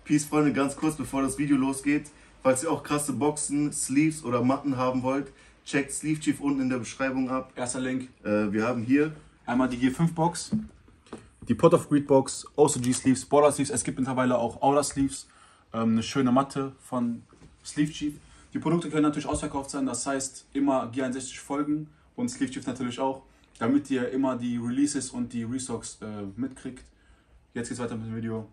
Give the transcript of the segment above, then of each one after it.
Peace, Freunde, ganz kurz bevor das Video losgeht. Falls ihr auch krasse Boxen, Sleeves oder Matten haben wollt, checkt Sleeve Chief unten in der Beschreibung ab. Erster Link. Wir haben hier einmal die G5 Box, die Pot of Greed Box, OCG Sleeves, Border Sleeves. Es gibt mittlerweile auch Outer Sleeves, eine schöne Matte von Sleeve Chief. Die Produkte können natürlich ausverkauft sein, das heißt immer G61 folgen und Sleeve Chief natürlich auch, damit ihr immer die Releases und die Restocks mitkriegt. Jetzt geht's weiter mit dem Video.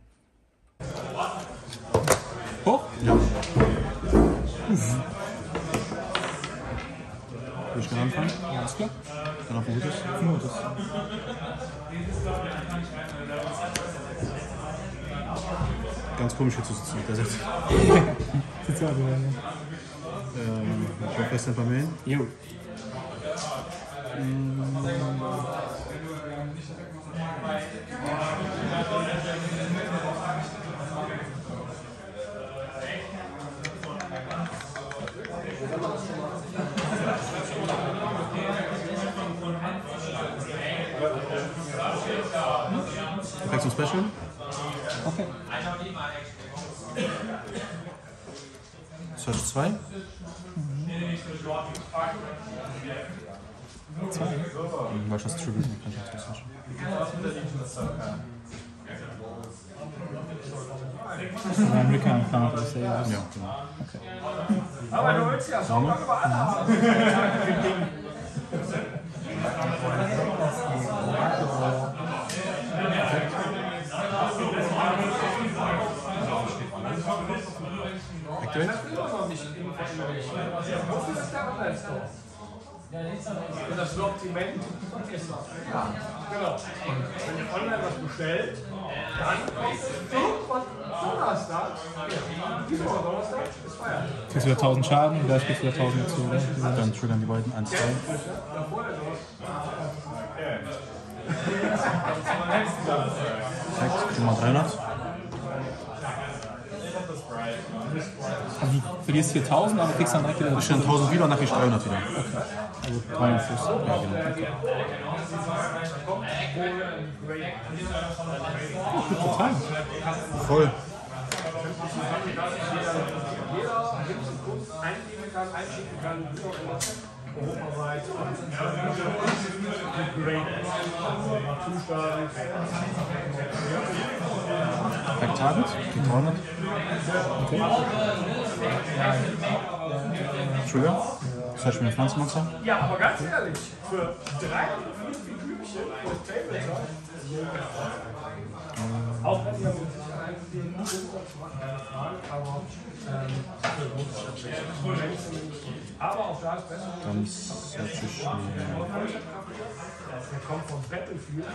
Hoch? Ja. Will ich gerne anfangen? Ja, alles klar. Dann auf ein gutes. Ein gutes. Ganz komisch hier zu sitzen mit der Sitz. Sitzt ja wieder, ne? Ich hoffe, es sind ein paar Mail. Jo. Effects und Special. Okay. Search 2. 2. Weil ich das Tribute kann ich jetzt Search. Ein Recount Count ist ja. Ja, genau. Okay. Aber du willst ja so lange über alle haben. Activate. Das Sortiment ist noch. Ja, genau. Und wenn ihr online was bestellt, dann kommt Donnerstag. Dieser Donnerstag ist Feiertag. Kriegst wieder 1000 Schaden, da kriegst du wieder 1000 dazu, oder? Dann triggern die beiden 1, 2. Effekt, schon mal 300. Also du verlierst hier 1000, aber kriegst dann direkt wieder. Ich stelle 1000 wieder und dann krieg ich 300 wieder. Also 350. Ja, genau. Gut verteilt. Voll. Einnehmen kann, einschicken kann, wie auch immer. Europaweit. Zustand. Effekt Target, die 300. Okay. Trigger. Search mir ein Pflanzenmonster. Ja, aber ganz ehrlich, für 3 Blümchen für Tabletop, auch wenn ihr mit Sicherheit den Umsatz macht, keine Frage, aber auch da ist besser. Dann search ich mir. Der kommt vom Battlefield.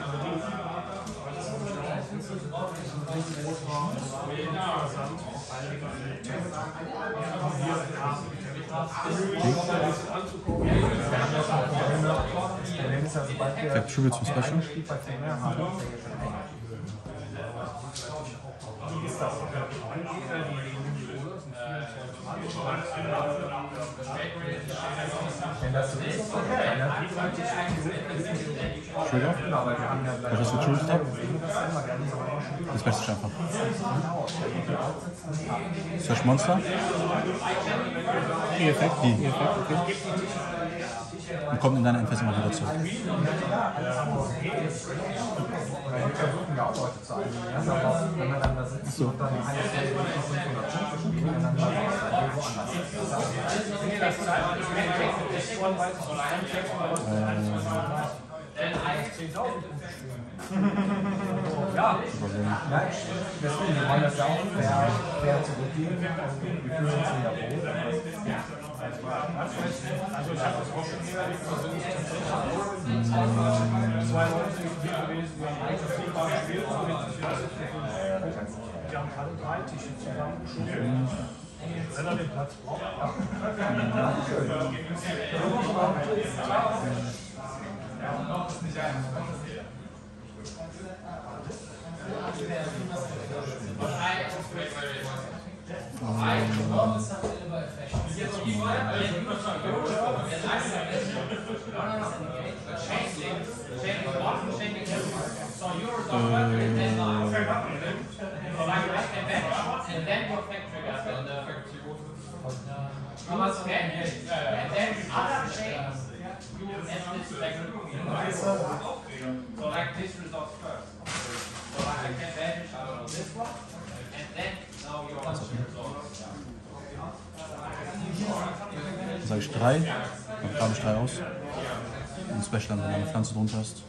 Effekt Tribute zum Special. Trigger. Weil ich das getrigert habe. Das beste ich einfach. Search Monster. E-Effekt. Die. E-Effekt, okay. Und kommt in deine Endphase immer wieder zurück. So. Ja, deswegen, wir wollen das ja auch fair zurückgeben. Wir fühlen uns wieder wohl. also ich habe das auch schon hier erlebt, also nicht tatsächlich. 2 Leute sind hier gewesen, die haben eigentlich viel gespielt, so richtig die haben alle 3 Tische zusammengeschoben. Wenn er den Platz braucht. Dann sage ich 3, dann grabe ich 3 aus. Und Special dann, wenn eine Pflanze drunter ist.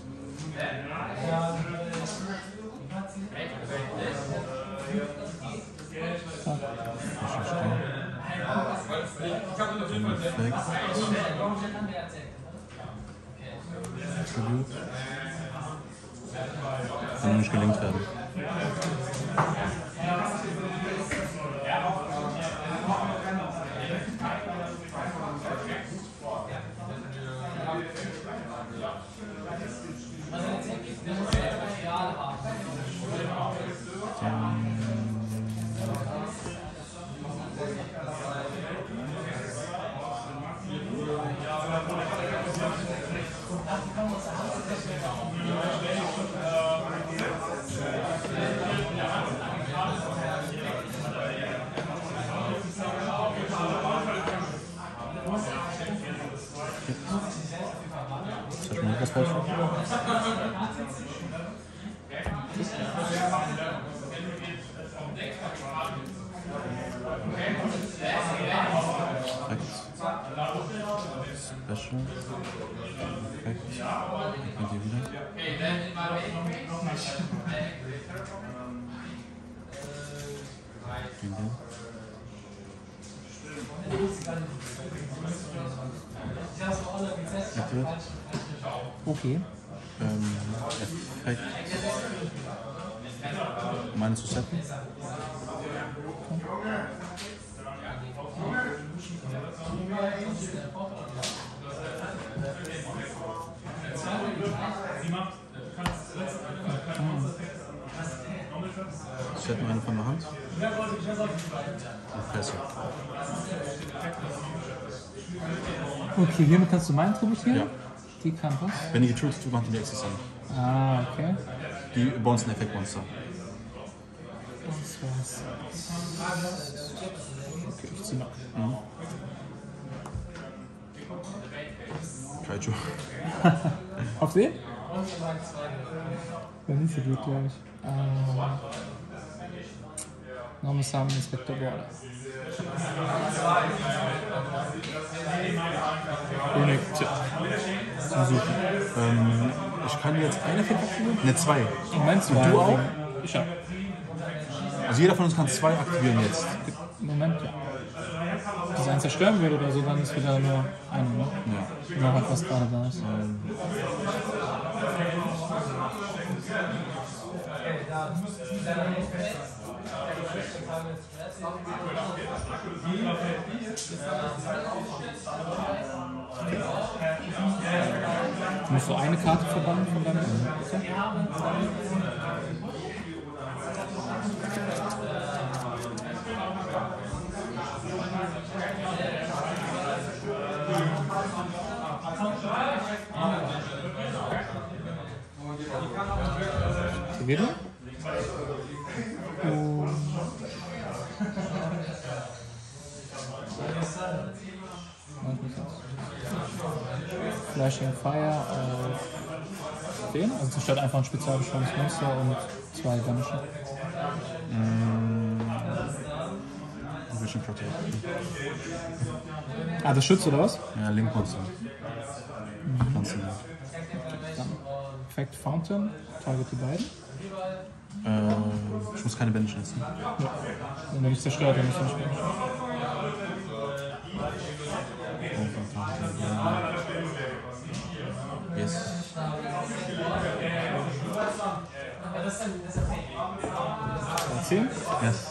Tribute. Kann nicht gelingt werden. Soll ich mal etwas falsch machen? Special. Perfekt. Könnt ihr wieder. Okay. Effekt. Um einen zu setzen. Set mal eine von der Hand. Und Presse. Okay, hiermit kannst du meinen tributieren? Ja. Die kann was? Wenn die getötet wird, macht die nächstes an. Ah, okay. Die bauen ein Effektmonster. Das war's. Okay, ich zieh mal. Kaiju. Auf den? Wenn nicht so gut, glaube ich. Normal Summon Inspector Border. Ohne Tipp. Zum Suchen. Ich kann jetzt eine Effekt aktivieren? Ne, 2. Moment, Und du auch? Ich auch. Also jeder von uns kann 2 aktivieren jetzt. Moment, ja. Wenn das einen zerstören würde oder so, dann ist wieder nur eine, ne? Ja. Noch etwas gerade da ist. Musst du eine Karte verbannen von deinem Aktiviert? Flashing Fire auf den, also zerstört einfach ein spezialbeschwörtes Monster und 2 Banishen. Ah, das schützt oder was? Ja, Link-Monster. Pflanzen. Dann Effect Fountain, target die beiden. Ich muss keine Bände schützen. Ja. Wenn er nicht zerstört, dann muss er nicht mehr. Yes. Erzählen? Yes.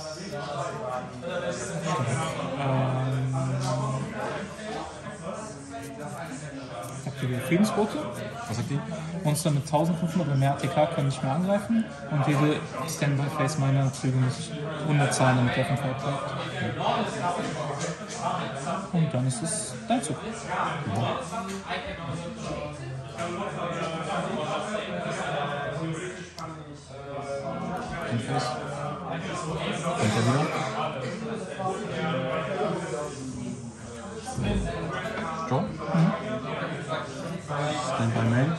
Aktiviere Friedensbote. Was sagt die? Monster mit 1500 oder mehr ATK können nicht mehr angreifen. Und diese Standby-Phase meiner Züge muss ich 100 zahlen, damit der Waffenfall bleibt. Und dann ist es dein Zug. Kommt er wieder? John? Stand by Main.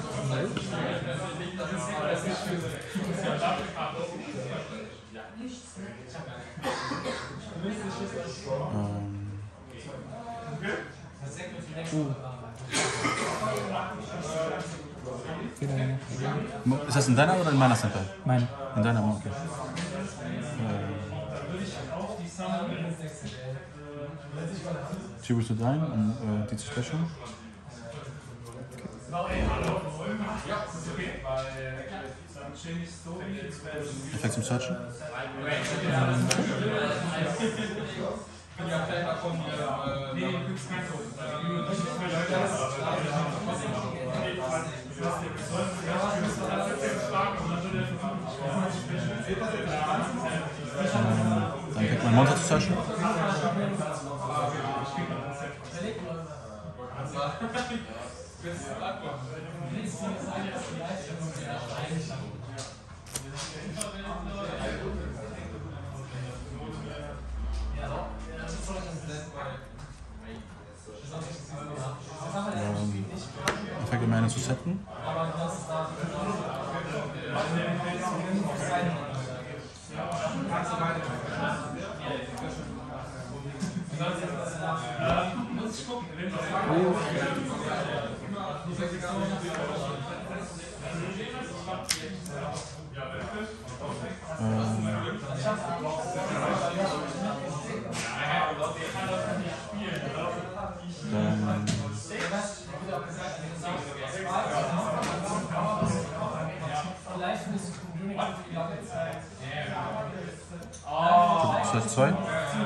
Ist das in deiner oder in meiner Standby? Meine. In deiner, okay. Tribute to Dine und die zu sprechen. Effekt zum Searchen. Dann kriegt man Monster zu searchen. Effekt um eine zu setzen. Das heißt 2.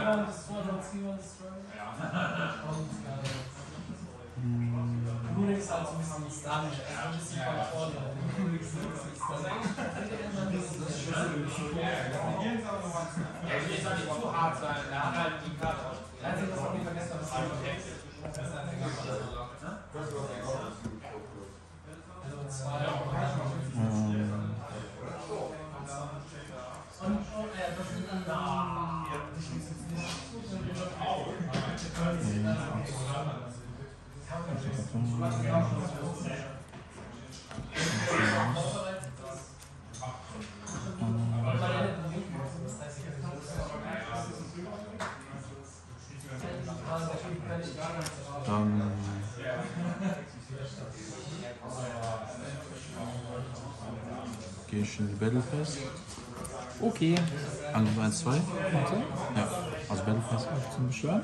Gehe ich in die Battle Phase. Okay. Angriff 1, 2. Warte. Ja, also Battle Phase. Zum Beschwören.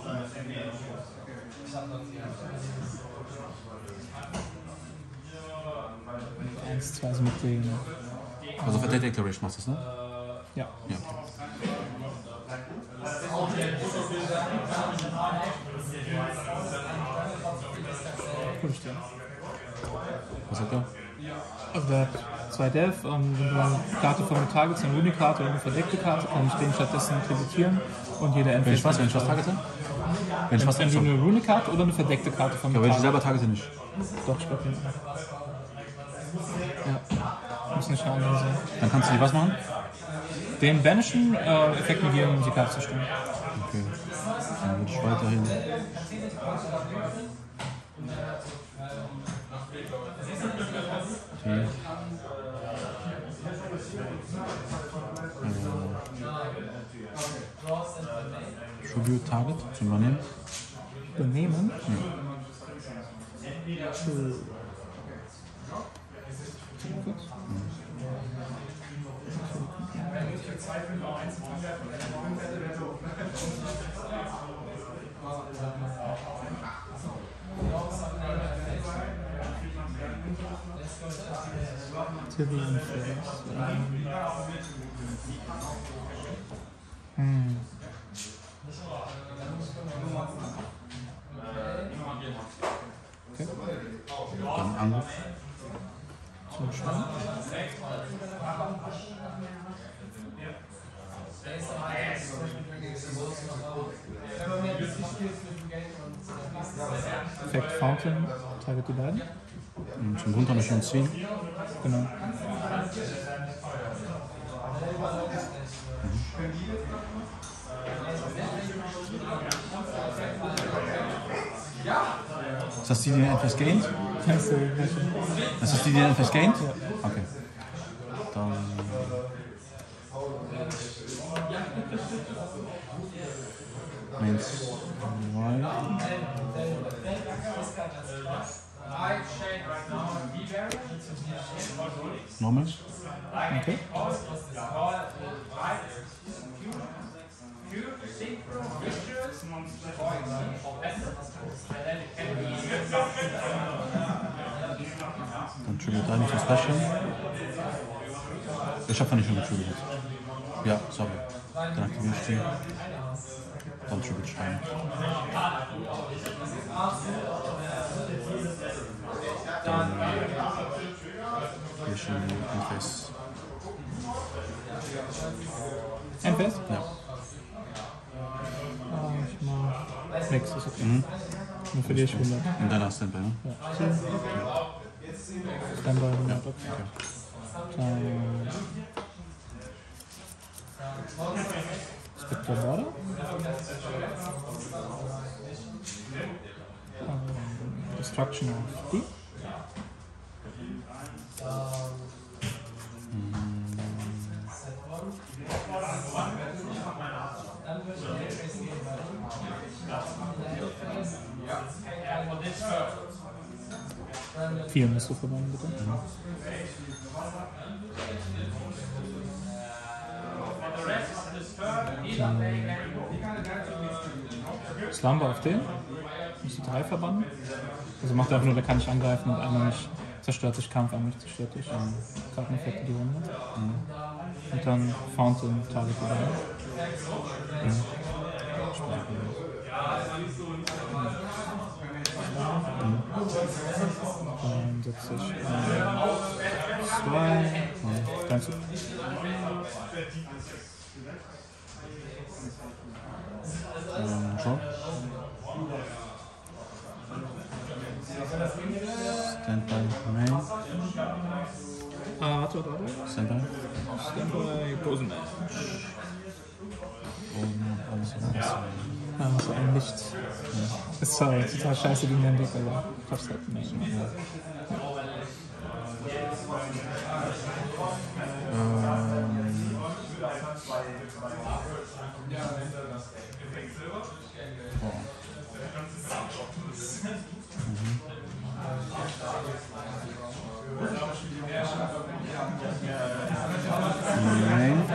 1, 2 sind mit Regeln. Also für Data Declaration machst du das, ne? Ja. Ja. Gut stehen. Was hat er? Also der hat 2 Dev, wenn du eine Karte von mit Targets, eine Rune-Karte oder eine verdeckte Karte, kann ich den stattdessen tributieren und jeder Wenn ich was targete? Wenn ich was Wenn du eine Rune-Karte oder eine verdeckte Karte von mit aber wenn ich Target. selber targete nicht. Doch, ich glaube nicht. Ja. Muss nicht eine andere sein. Dann kannst du die was machen? Den banishen, Effekt negieren, um die Karte zu stimmen. Okay. Dann würde ich weiterhin. Okay. Tribute Target zum Übernehmen. Übernehmen? Okay. Dann Angriff. So, schön. Effekt Fountain, target die beiden. Und zum Runter mich ziehen. Genau. Ist das die etwas gained? Weißt du, welche? Das ist die etwas gained? Ja. Okay. Dann... Eins, zwei... Normal? Okay. Dann Tribute 3 zum Special. Ich hab nicht schon getributed. Ja, sorry. Dann aktiviere ich die. Dann Tribute Stein. Dann hier schon Endphase. Endphase? Ja. Ich mach nix, ist okay. Dann verliere ich 100. Und danach Standby, ne? Ja. Standby 100, okay. Dann... Spectre Border. Destruction of D. Vier musst du verbannen, bitte. Slumber auf den. Musst du 3 verbannen. Also macht er einfach nur, der kann nicht angreifen und einmal nicht zerstört sich Kampf, einmal nicht zerstört sich Karteneffekte die Runde. Und dann Fountain Target verbannen. Dann setze ich 2. Dein Zug. Schon. Standby Main. Warte. Standby. Standby Posen Match. Alles. So ein Licht. Ist zwar total scheiße gegen den Deck, aber schaffst halt nicht. Nein.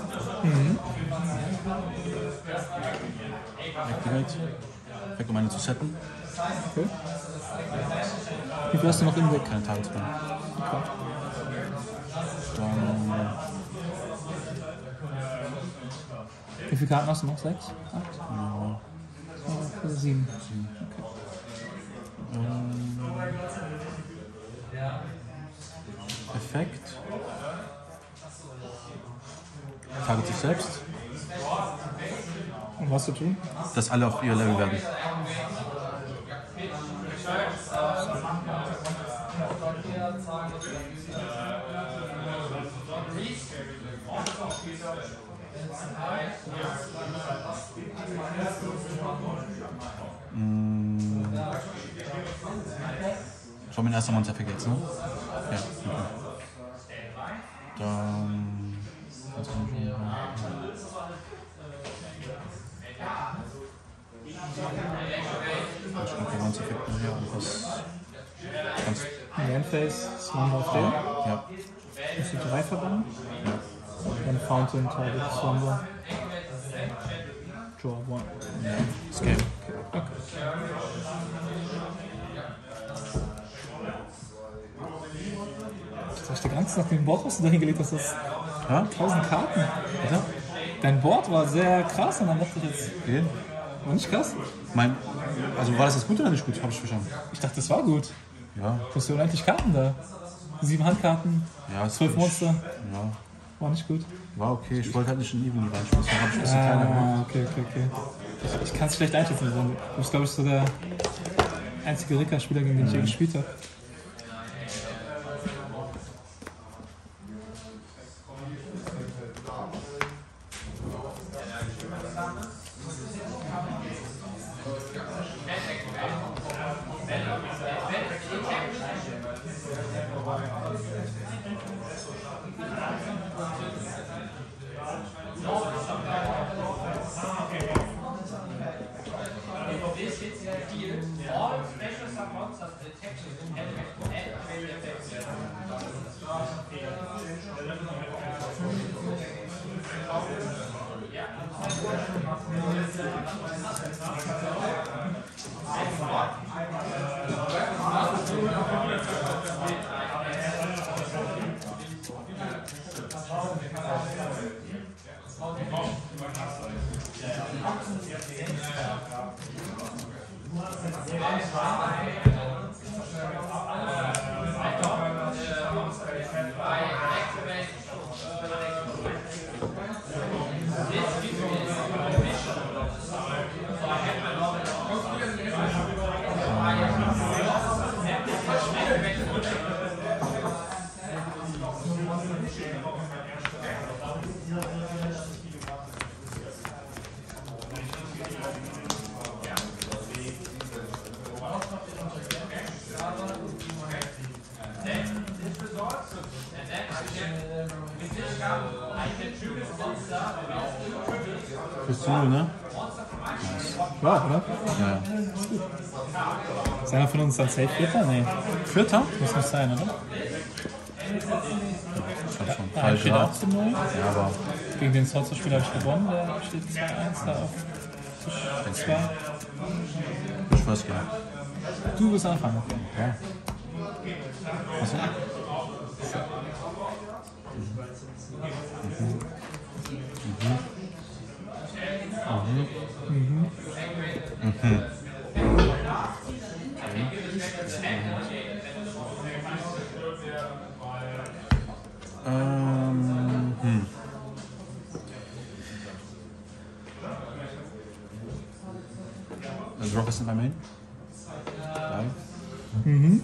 Activate. Weg, um eine zu setten. Okay. Wie viel hast du noch im Deck? Keine Targets mehr. Okay. Dann Wie viele Karten hast du noch? 6? 8? ja. 7. Perfekt. Target sich selbst. Und was zu tun? Dass alle auf ihr Level werden. Schau mir erst einmal uns Effekt jetzt, ne? Ja, okay. Dann. Was haben wir schon? Ich glaube, uns Effekt hier und was. Kannst. Landface, Slumber auf den. Ja. Musst du 3 verbannen. Ja. Dann Fountain, Target, Slumber. Draw 1. Ja. Das Game. Okay. Das hast du ganz nach dem Board, was du da hingelegt hast, das Ja? 1000 Karten. Bitte? Dein Board war sehr krass und dann dachte ich jetzt, Gehen? war nicht krass? Also war das jetzt gut oder nicht gut? Hab ich verstanden. Ich dachte, das war gut. Ja. Du hast ja unendlich Karten da. 7 Handkarten, Ja, 12 Monster. Ja. War nicht gut. War okay. Ich wollte halt nicht in Evenly reinschmeißen. Dann hab ich ein bisschen kleiner gemacht. Okay. Ich kann es schlecht einschätzen. Du bist, glaube ich, so der einzige Rika-Spieler, gegen den ich je gespielt habe. Bist du, ne? Ja, oder? Ja. Ist einer von uns dann safe Vierter? Nee, Vierter? muss nicht sein, oder? Ich hab schon Ja, falsch steht auch gehabt. zu 0. Ja, aber Gegen den Solzer-Spiel habe ich gewonnen, der steht 2-1 da auf Tisch 2. ich weiß gar nicht. Du bist anfangen. Ja. Achso. Also Rock ist in my main. Live.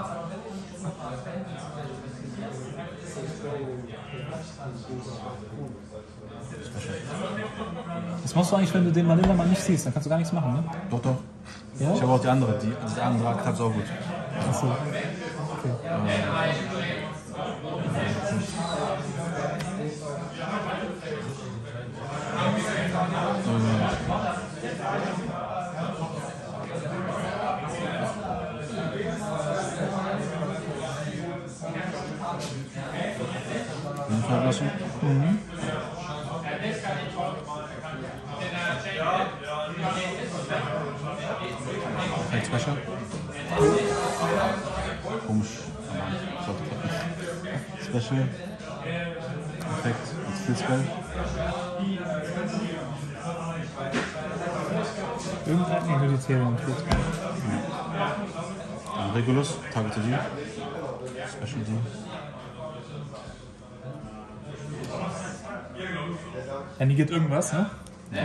Was machst du eigentlich, wenn du den Manila mal nicht siehst? Dann kannst du gar nichts machen, ne? Doch, doch. Ja? Ich habe auch die andere. Die andere klappt auch gut. Achso. Okay. Fallen lassen. Perfekt, Special. Komisch. Aber sollte klappen. Special. Perfekt. Jetzt Field Spell. Irgendein Inhibitoren tut. Dann Regulus. Target to D. Special D. Ja, nie geht irgendwas, ne? Ja,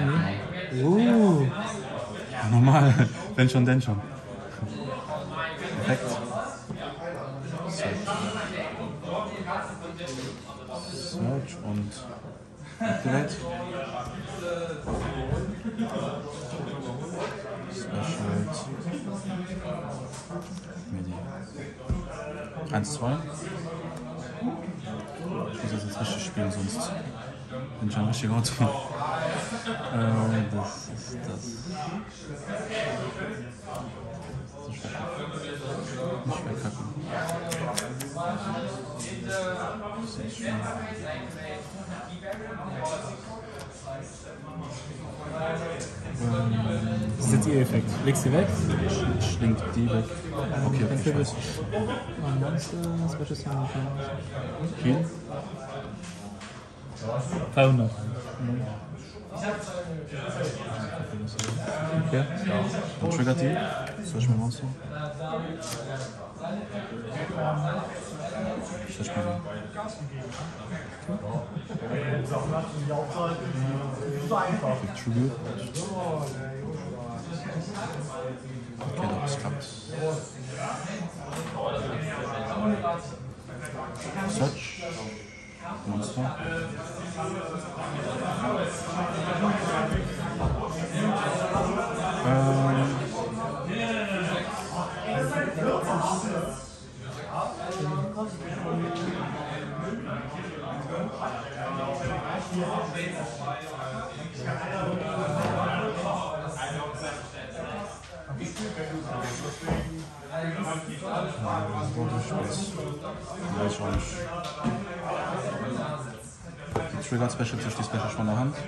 Ja, normal. Wenn schon, denn schon. Perfekt. Search und Activate. Special. Midi. 1, 2. Ich muss das jetzt richtig spielen, sonst bin ich ein richtiger Auto. Das ist das. Nicht verkacken. das ist jetzt ihr Effekt. Legst die weg. Schlingt die weg. Okay, Dann ich für weiß. ein Monster, Special Summon. Viel? 300. Okay. Dann triggert die. Search mir Monster. Search mir die. Tribute. Okay, doch, es klappt. Search. Monster. Weiß ich auch nicht. Die Trigger Special durch die Special von der Hand.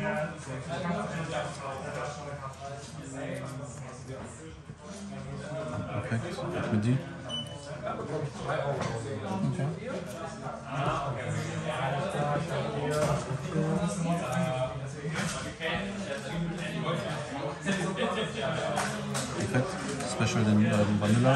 Perfekt. Mit die. Okay. Perfekt. Special den Vanilla.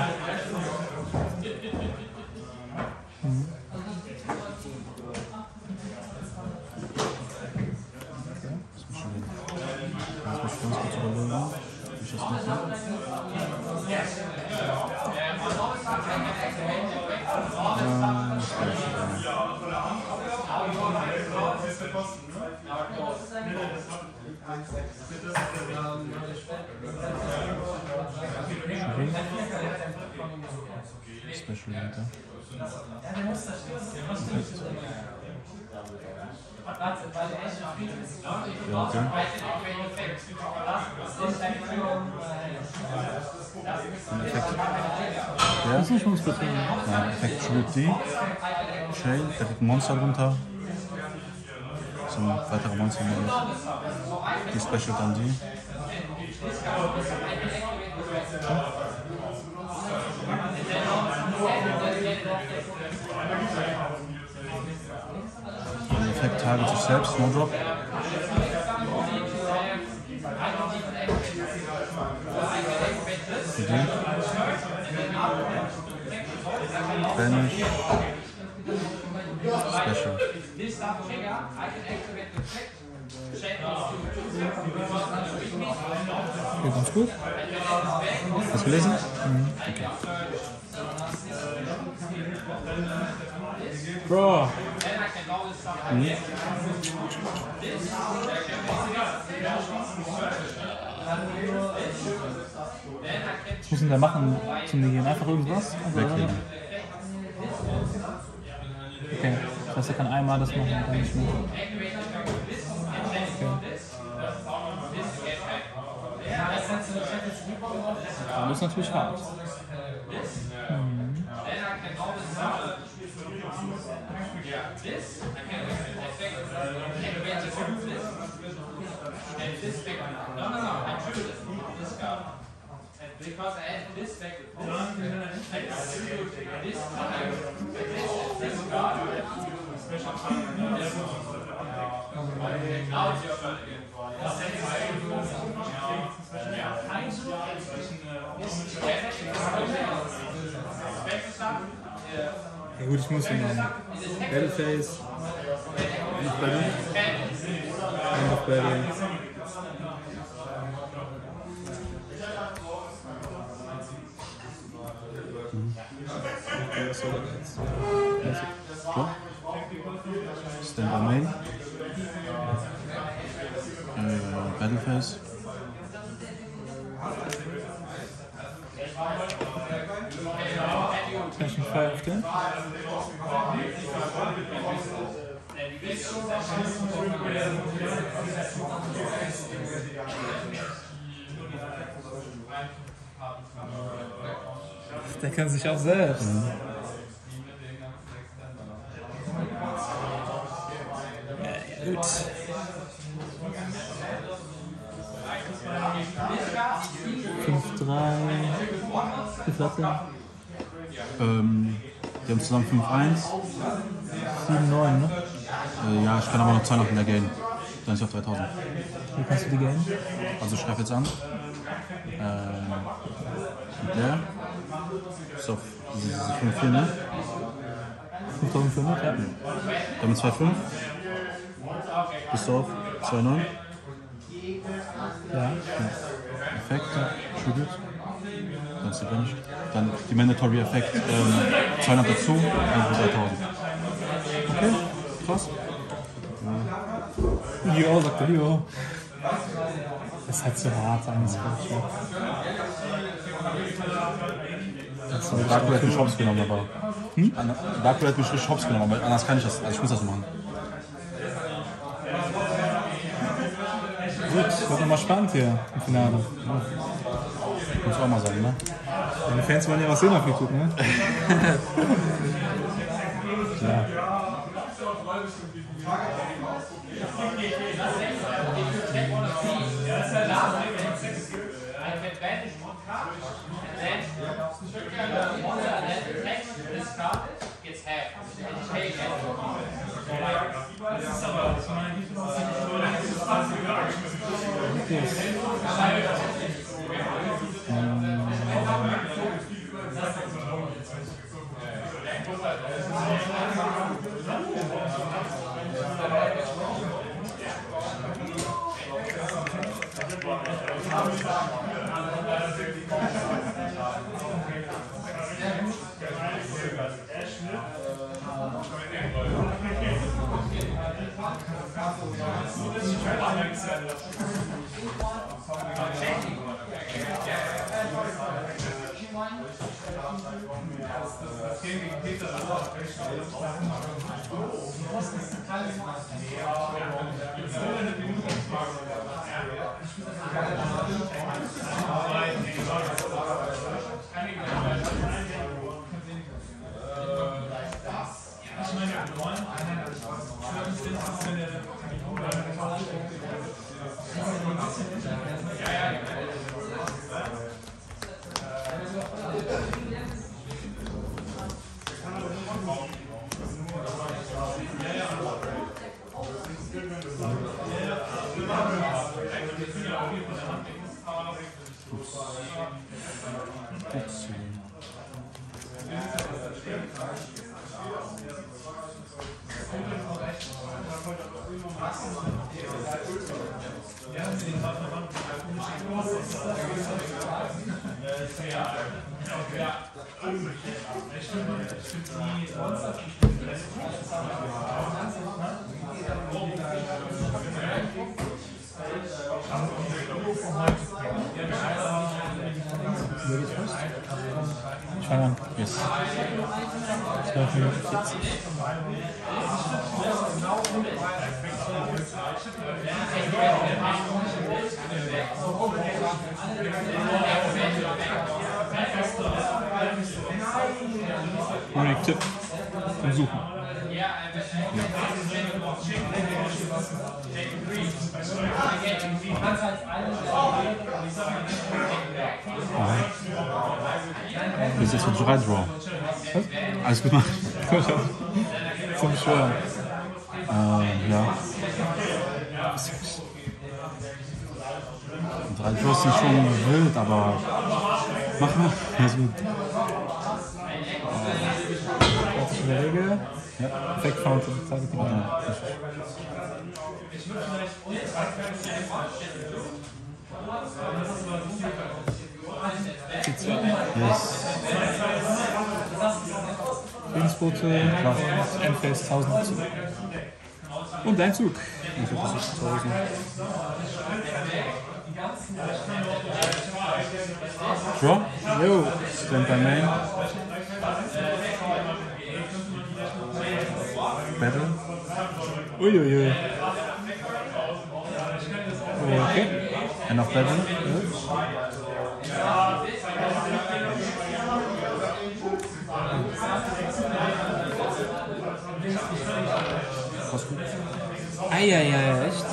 Special dahinter. Ja, okay. Ja, Das ist nicht uns betrieben. ja, Effekt Tribute D. Chain, da kriegt ein Monster drunter. So ein weiterer Monster Model. Die Special dann die. Der Effekt target sich selbst, no drop. Für den. Banish. Special. Okay, ganz gut. Hast du gelesen? Okay. Bro. Was muss denn der machen zum Negieren? Einfach irgendwas? Also, Weglegen. okay. Das heißt, er kann einmal das machen und dann nicht mehr. Okay. Das ist natürlich hart. Because I added this back with Ja gut, ich muss ihn machen. Battleface. Noch Battle. Und noch Battle. Was soll das jetzt? Stand by Main. Battleface. Kann ich nicht Feuer auf den? Der kann sich auch selbst. Ja, gut. Fünf, drei. Wie viel hat der? Die haben zusammen 5-1. 7, 9, ne? Ja, ich kann aber noch 2 noch in der Game. Dann ist ich auf 3000. Wie kannst du die gehen? Also ich greife jetzt an. Mit der. Ist auf diese 5-4, ne? 5500, ja. Dann mit 2-5. Bist du auf 2-9. Ja. Effekt. Tribute. Dann ist die Bench. Dann die Mandatory Effekt. 200 dazu. Und 3000. Okay, krass. Jo, sagt er, jo. Das ist halt so hart, eines Spiel. Darkwood hat mich hops genommen, aber. Darkwood hat mich richtig hops genommen, aber anders kann ich das. Also ich muss das so machen. Gut, wird nochmal spannend hier im Finale. Muss ich auch mal sagen, ne? Deine Fans wollen ja was sehen auf YouTube, ne? Klar. Ich fange an. Yes. 12 Minuten 40. Unique Tipp zum Suchen. Das ist jetzt für Dry Draw. Was? Alles gut gemacht. Zum Schwören. Ja. Dry Draws sind schon wild, aber mach mal. Alles gut. Klassische Regel. Ja. Fake Fountain. Targeting. Ja. C2. Yes. Friedensbote. Endphase 1000 zu. Und dein Zug. Draw. Jo. Stand by main. Battle. Uiuiui. Okay. End of Battle. Was gut. Eieiei, echt?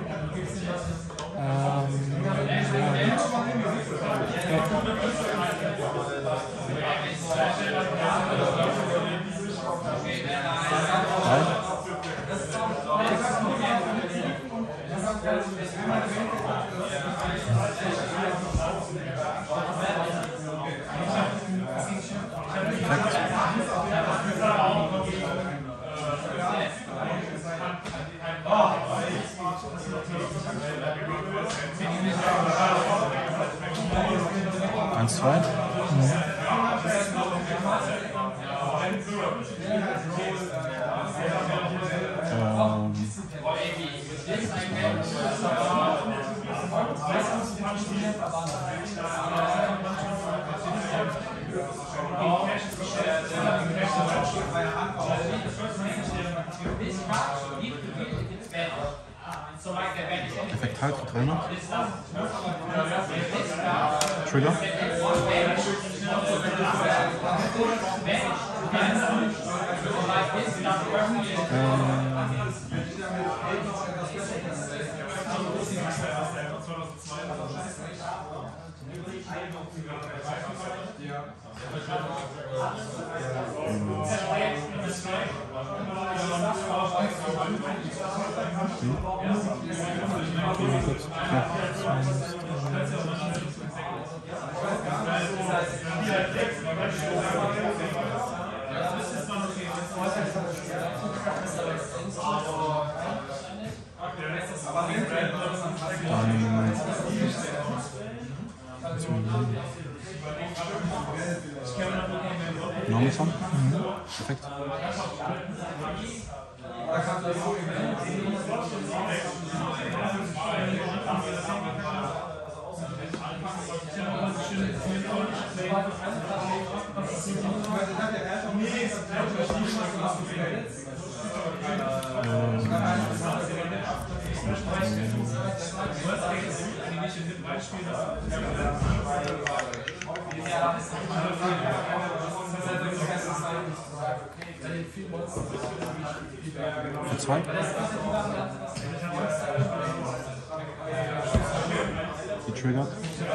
Eins, zwei. Effekt halt, 300. Trigger. Normal Song? Perfekt. Für 2. Getriggert.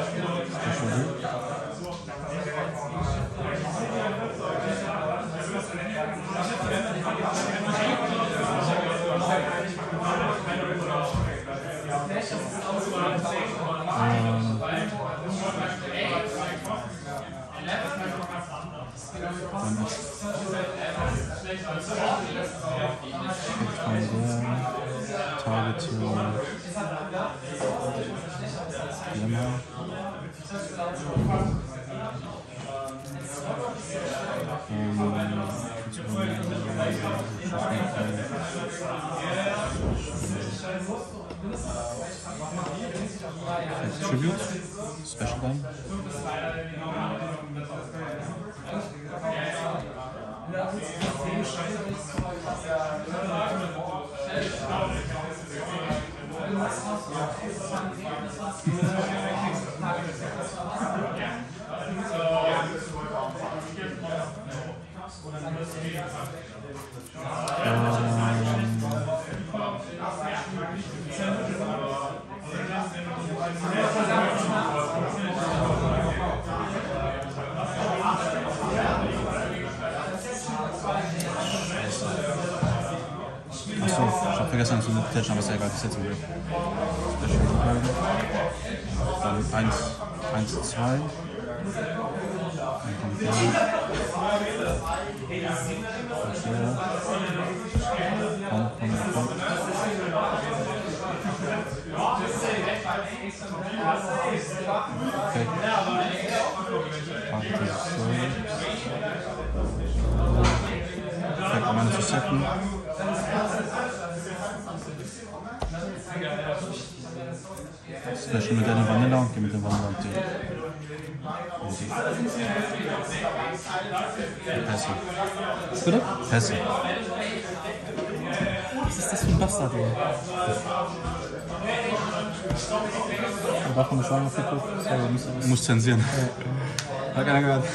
Tribute, Special Gun. Achso, ich hab vergessen zu tätschen, aber ist ja egal, das ist jetzt im Griff. Dann 1, 2. Okay. Perfekt, um eine zu setzen. Special mit der Vanilla und geh mit der Vanilla und die Pässe. Was bitte? Pässe. Was ist das für ein Bastard, ey? Darf man das sagen, was hier guckt? Sorry, Muss zensieren. Hat keiner gehört.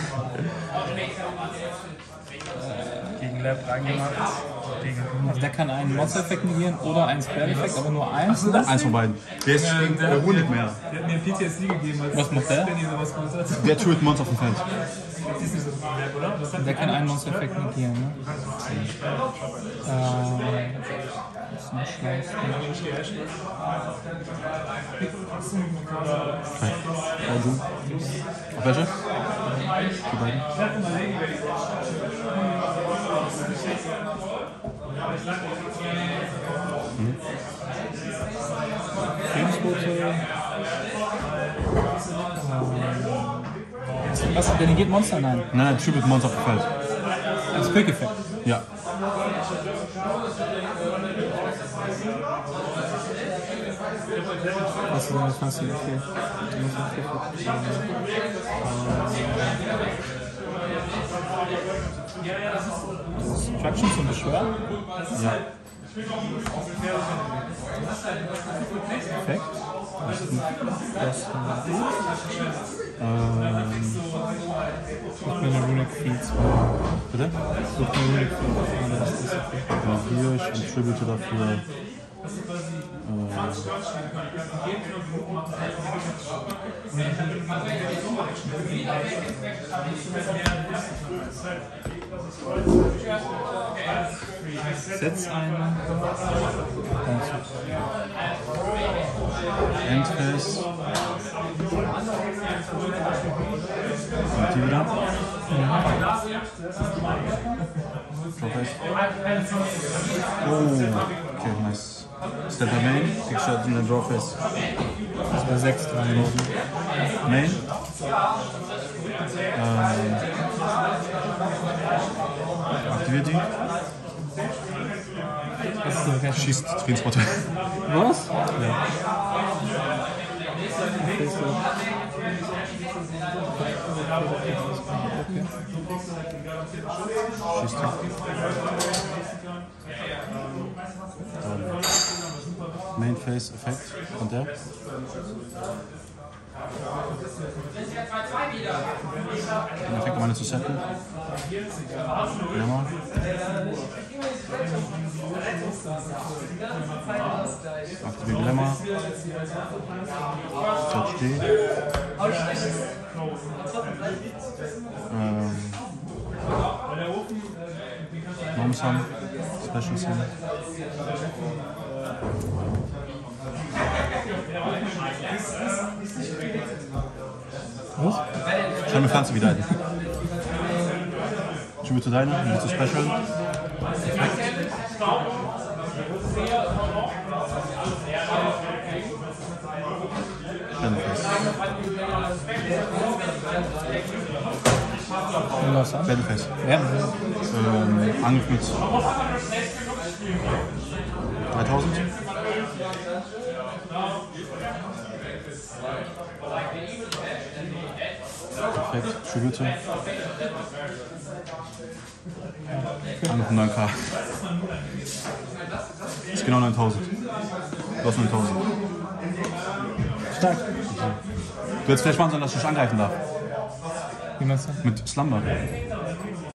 Gegen Lab reingemacht. Also der kann einen Monster-Effekt negieren oder einen Spell-Effekt, aber nur eins. Eins von beiden. Der ist ruhig mehr. Der hat mir PTSD gegeben, als Was macht der? Benny sowas gemacht hat. Der tötet Monster auf dem Feld. Das ist nicht so ein Lab, oder? Das hat Der kann einen Monster-Effekt negieren, ne? Das ist nicht schlecht. Auf welche? Die beiden. Friedensbote. Was? Der negiert Monster? Nein. Nein, Tribute Monster auf dem Feld. Als Quick-Effekt. Ja. Was war das? Okay. Destruction zum Beschwören? Ja. Perfekt. Das ist gut. Such mir eine Runic Field 2. Bitte? Such mir Runic Field 2. Das ist okay. Ja, hier, ich attribute dafür. Setz eine. Endphase. Und die wieder. Drawphase. Oh, okay, nice. Step by Main, Kickshot in der Drawphase. Das war 6 dran. Main. Aktiviert die. Schießt Screenspotter. Was? Ja. Schießt die. Main Phase Effekt und der. Den Effekt um eine zu setten. Glamour. Aktiviere Glamour. Touch D. Norm Sum. Special Sum. Was? Schau mir Pflanze wieder ein. Ich will zu deiner, du willst zu Special. Battleface. Ja. Angriff mit 3000. Perfekt, Tribute. Angriff 9k. Ist genau 9000. Du hast 9000. Stark. Du hättest vielleicht machen sollen, dass ich dich angreifen darf. Wie meinst du? Mit Slumber.